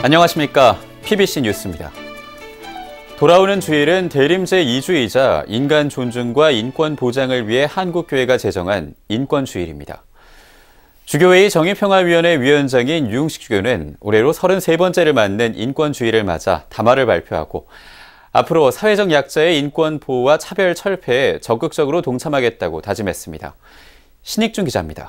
안녕하십니까. PBC 뉴스입니다. 돌아오는 주일은 대림 제2주이자 인간 존중과 인권 보장을 위해 한국교회가 제정한 인권주일입니다. 주교회의 정의평화위원회 위원장인 유흥식 주교는 올해로 33번째를 맞는 인권주일을 맞아 담화를 발표하고 앞으로 사회적 약자의 인권 보호와 차별 철폐에 적극적으로 동참하겠다고 다짐했습니다. 신익준 기자입니다.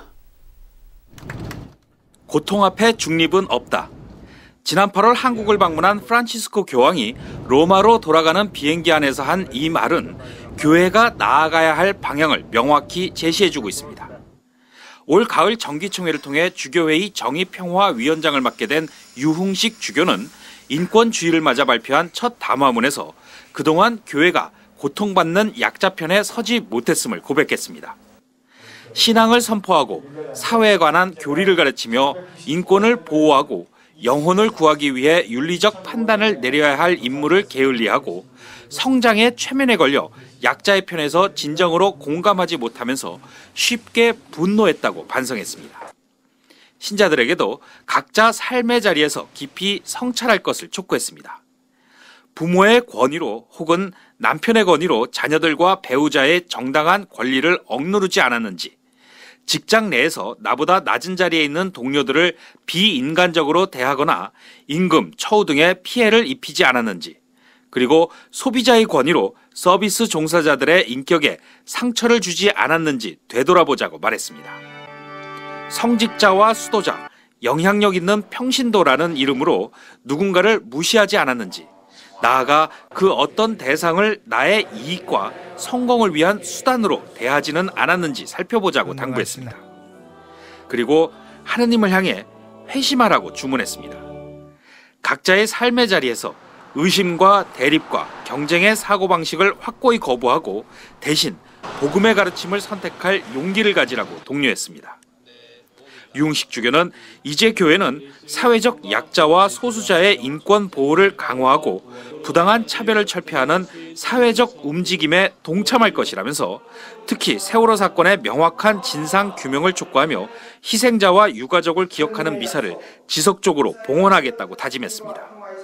고통 앞에 중립은 없다. 지난 8월 한국을 방문한 프란치스코 교황이 로마로 돌아가는 비행기 안에서 한 이 말은 교회가 나아가야 할 방향을 명확히 제시해주고 있습니다. 올 가을 정기총회를 통해 주교회의 정의평화위원장을 맡게 된 유흥식 주교는 인권주의를 맞아 발표한 첫 담화문에서 그동안 교회가 고통받는 약자 편에 서지 못했음을 고백했습니다. 신앙을 선포하고 사회에 관한 교리를 가르치며 인권을 보호하고 영혼을 구하기 위해 윤리적 판단을 내려야 할 임무를 게을리하고 성장의 최면에 걸려 약자의 편에서 진정으로 공감하지 못하면서 쉽게 분노했다고 반성했습니다. 신자들에게도 각자 삶의 자리에서 깊이 성찰할 것을 촉구했습니다. 부모의 권위로 혹은 남편의 권위로 자녀들과 배우자의 정당한 권리를 억누르지 않았는지, 직장 내에서 나보다 낮은 자리에 있는 동료들을 비인간적으로 대하거나 임금, 처우 등의 피해를 입히지 않았는지, 그리고 소비자의 권위로 서비스 종사자들의 인격에 상처를 주지 않았는지 되돌아보자고 말했습니다. 성직자와 수도자, 영향력 있는 평신도라는 이름으로 누군가를 무시하지 않았는지, 나아가 그 어떤 대상을 나의 이익과 성공을 위한 수단으로 대하지는 않았는지 살펴보자고 당부했습니다. 그리고 하느님을 향해 회심하라고 주문했습니다. 각자의 삶의 자리에서 의심과 대립과 경쟁의 사고방식을 확고히 거부하고 대신 복음의 가르침을 선택할 용기를 가지라고 독려했습니다. 유흥식 주교는 이제 교회는 사회적 약자와 소수자의 인권 보호를 강화하고 부당한 차별을 철폐하는 사회적 움직임에 동참할 것이라면서 특히 세월호 사건의 명확한 진상 규명을 촉구하며 희생자와 유가족을 기억하는 미사를 지속적으로 봉헌하겠다고 다짐했습니다.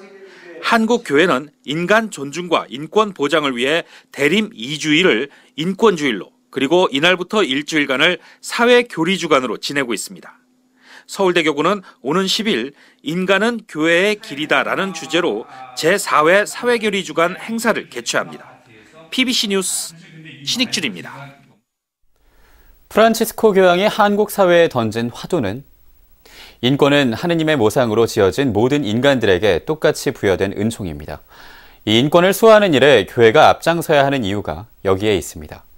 한국 교회는 인간 존중과 인권 보장을 위해 대림 2주일을 인권주일로 그리고 이날부터 일주일간을 사회교리주간으로 지내고 있습니다. 서울대교구는 오는 10일 인간은 교회의 길이다라는 주제로 제4회 사회교리주간 행사를 개최합니다. PBC 뉴스 신익준입니다. 프란치스코 교황이 한국 사회에 던진 화두는 인권은 하느님의 모상으로 지어진 모든 인간들에게 똑같이 부여된 은총입니다. 이 인권을 수호하는 일에 교회가 앞장서야 하는 이유가 여기에 있습니다.